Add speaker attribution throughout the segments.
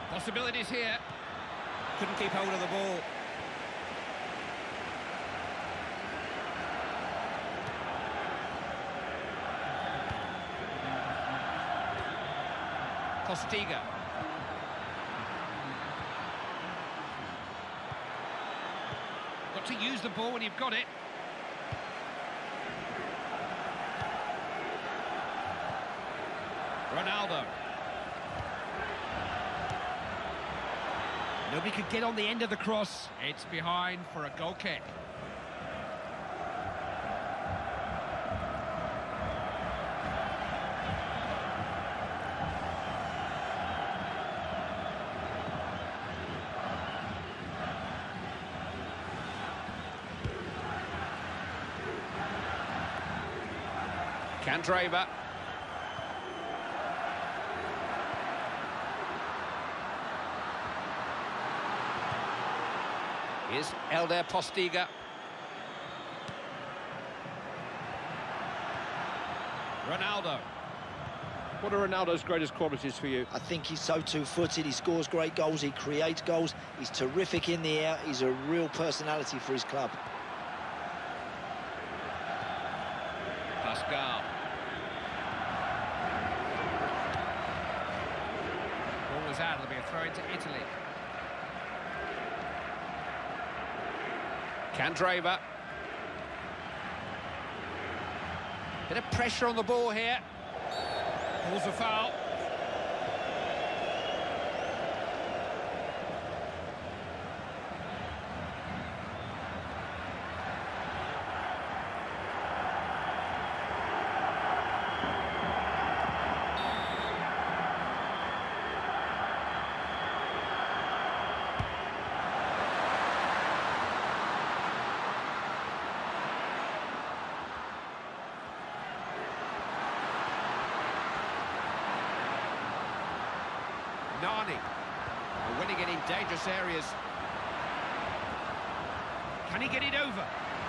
Speaker 1: Possibilities here. Couldn't keep hold of the ball. Postiga. Got to use the ball when you've got it. Ronaldo. Nobody could get on the end of the cross. It's behind for a goal kick. Candreva. Here's Elder Postiga. Ronaldo.
Speaker 2: What are Ronaldo's greatest qualities for you?
Speaker 3: I think he's so two-footed, he scores great goals, he creates goals, he's terrific in the air, he's a real personality for his club.
Speaker 1: Pascal. Ball was out, it'll be a throw into Italy. Candreva. Bit of pressure on the ball here. Calls a foul. Nani, winning it in dangerous areas. Can he get it over?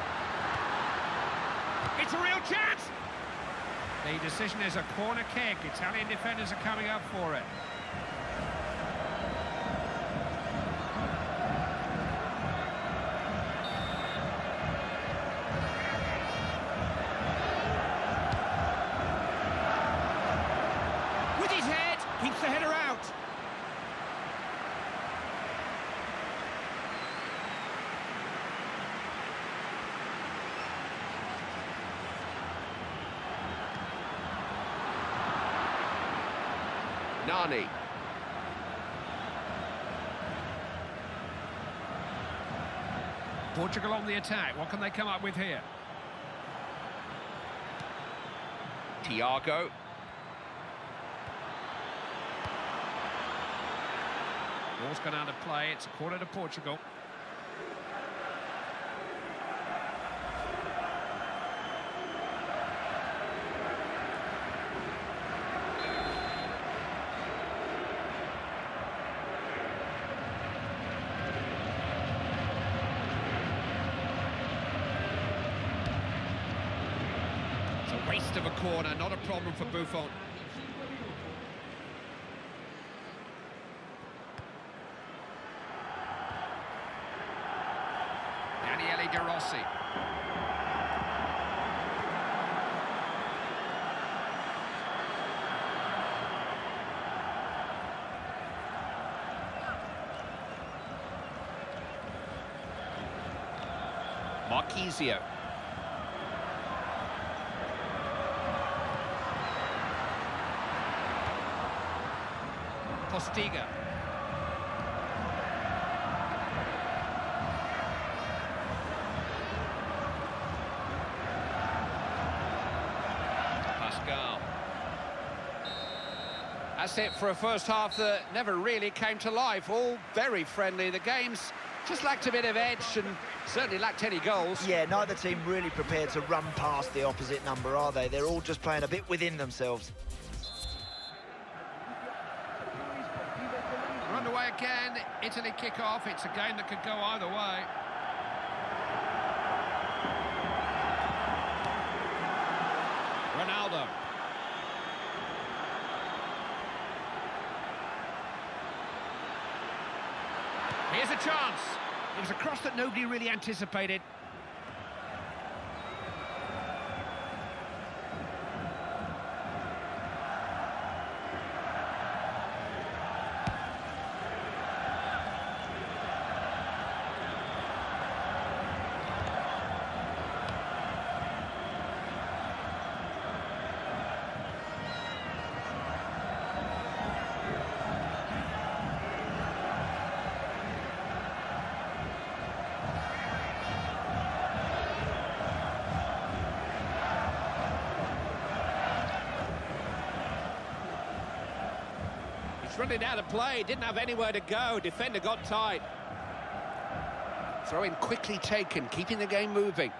Speaker 1: It's a real chance! The decision is a corner kick. Italian defenders are coming up for it. With his head, keeps the header out. Nani. Portugal on the attack. What can they come up with here? Thiago. Ball's gone out of play. It's a corner to Portugal. Waste of a corner, not a problem for Buffon. Daniele De Rossi. Marquisio. Postiga. Pascal. That's it for a first half that never really came to life. All very friendly. The game's just lacked a bit of edge and certainly lacked any goals.
Speaker 3: Yeah, neither team really prepared to run past the opposite number, are they? They're all just playing a bit within themselves.
Speaker 1: We're underway again. Italy kick off. It's a game that could go either way. Ronaldo. Here's a chance. It was a cross that nobody really anticipated.
Speaker 2: Running out of play, didn't have anywhere to go. Defender got tight.
Speaker 1: Throw in quickly taken, keeping the game moving.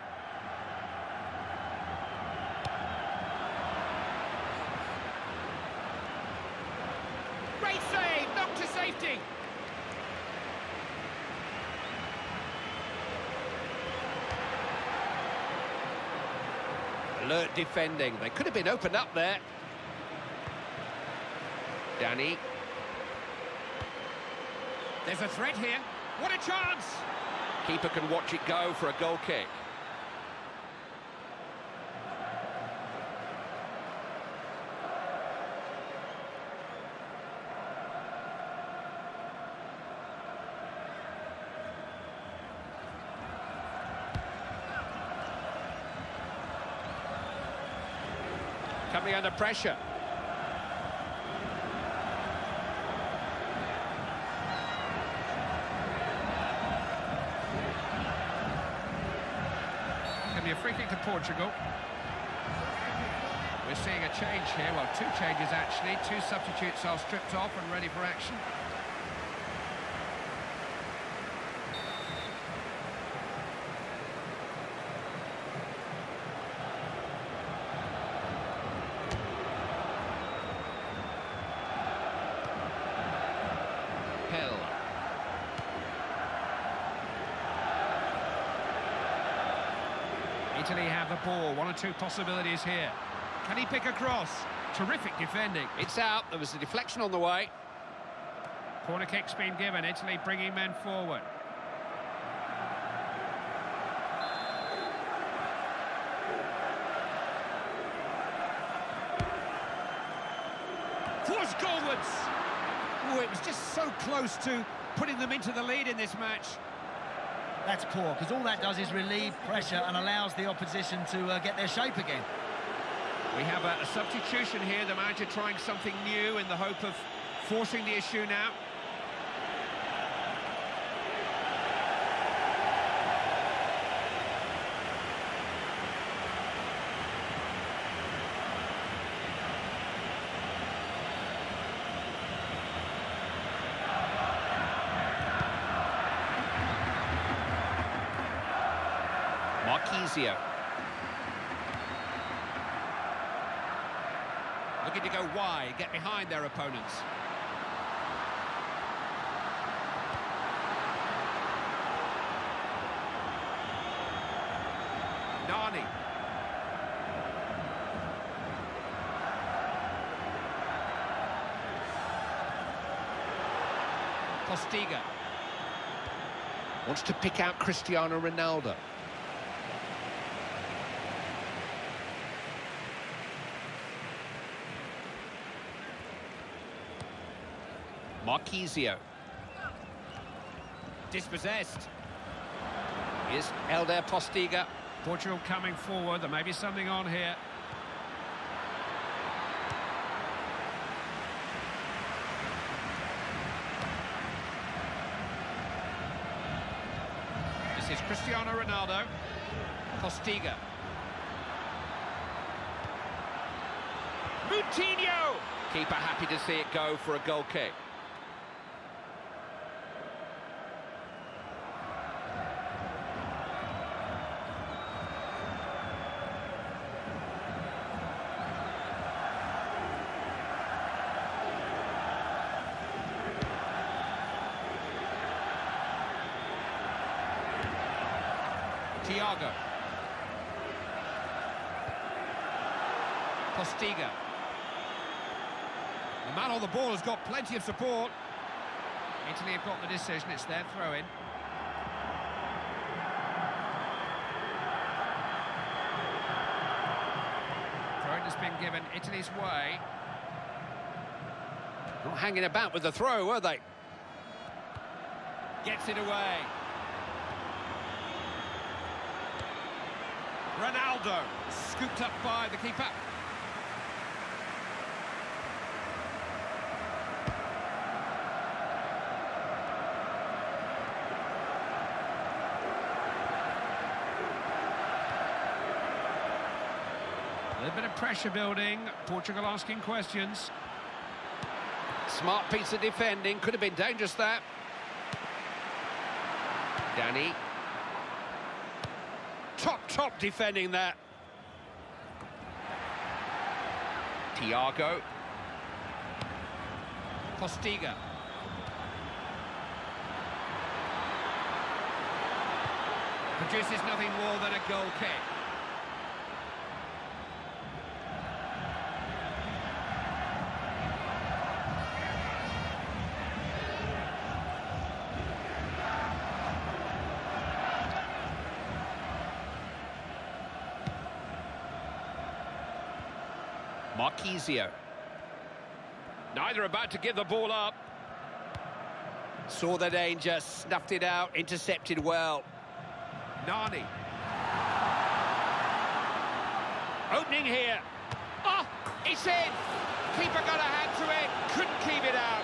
Speaker 1: Great save, knocked to safety. Alert defending. They could have been opened up there. Danny. There's a threat here. What a chance!
Speaker 2: Keeper can watch it go for a goal kick.
Speaker 1: Coming under pressure. A free kick to Portugal. We're seeing a change here, well, two changes actually. Two substitutes are stripped off and ready for action. Italy have the ball. One or two possibilities here. Can he pick a cross? Terrific defending. It's out. There was a deflection on the way. Corner kick's been given. Italy bringing men forward. Towards goalwards. Oh, it was just so close to putting them into the lead in this match.
Speaker 4: That's poor, because all that does is relieve pressure and allows the opposition to get their shape again.
Speaker 1: We have a substitution here, the manager trying something new in the hope of forcing the issue now. Marquisio. Looking to go wide, get behind their opponents. Nani. Postiga. Wants to pick out Cristiano Ronaldo. Marquisio. Dispossessed. Here's Elder Postiga. Portugal coming forward. There may be something on here. This is Cristiano Ronaldo. Postiga. Moutinho! Keeper happy to see it go for a goal kick. Thiago. Postiga. The man on the ball has got plenty of support. Italy have got the decision, it's their throw-in. Throw-in has been given Italy's way. Not hanging about with the throw, were they? Gets it away. Ronaldo, scooped up by the keeper. A little bit of pressure building, Portugal asking questions. Smart piece of defending, could have been dangerous that. Danny. Top defending that. Thiago. Postiga. Produces nothing more than a goal kick. Marquisio. Neither about to give the ball up. Saw the danger, snuffed it out, intercepted well. Nani. Opening here. Oh, it's in. Keeper got a hand to it, couldn't keep it out.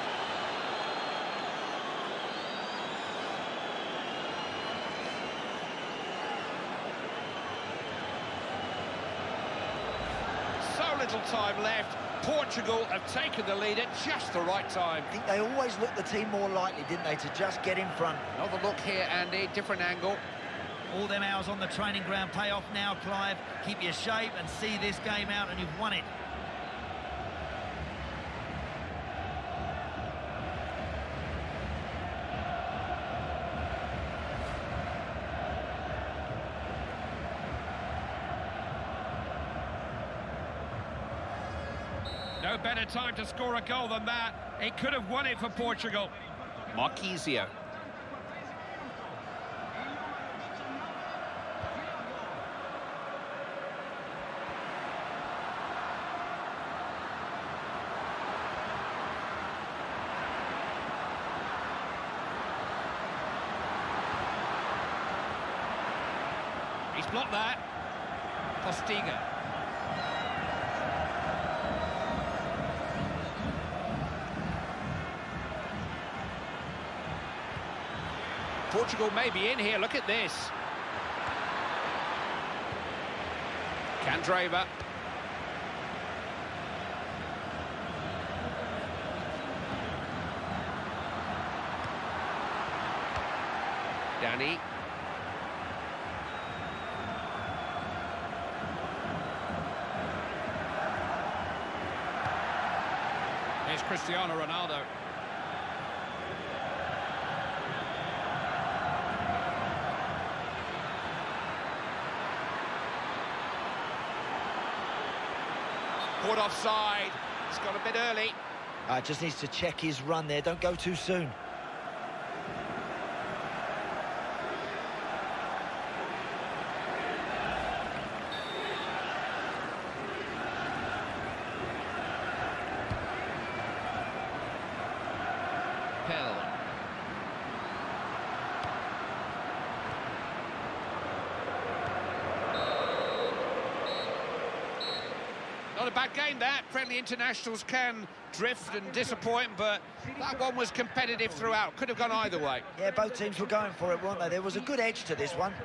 Speaker 1: Little time left. Portugal have taken the lead at just the right time.
Speaker 3: I think they always looked the team more likely, didn't they, to just get in front.
Speaker 1: Another look here, Andy, different angle.
Speaker 4: All them hours on the training ground pay off now, Clive. Keep your shape and see this game out, and you've won it.
Speaker 1: No better time to score a goal than that. It could have won it for Portugal. Marquisio. He's blocked that. Postiga. Portugal may be in here, look at this. Candreva. Danny. Here's Cristiano Ronaldo. Caught offside. He's got a bit early.
Speaker 3: Just needs to check his run there. Don't go too soon.
Speaker 1: Pell. Not a bad game, that. Friendly internationals can drift and disappoint, but that one was competitive throughout. Could have gone either way.
Speaker 3: Yeah, both teams were going for it, weren't they? There was a good edge to this one.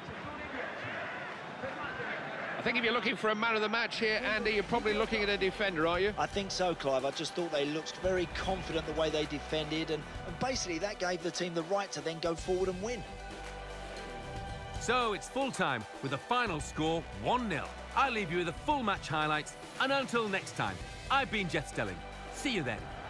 Speaker 2: I think if you're looking for a man of the match here, Andy, you're probably looking at a defender, aren't you?
Speaker 3: I think so, Clive. I just thought they looked very confident the way they defended, and basically that gave the team the right to then go forward and win.
Speaker 5: So it's full time with the final score 1-0. I'll leave you with the full match highlights, and until next time, I've been Jet Stelling. See you then.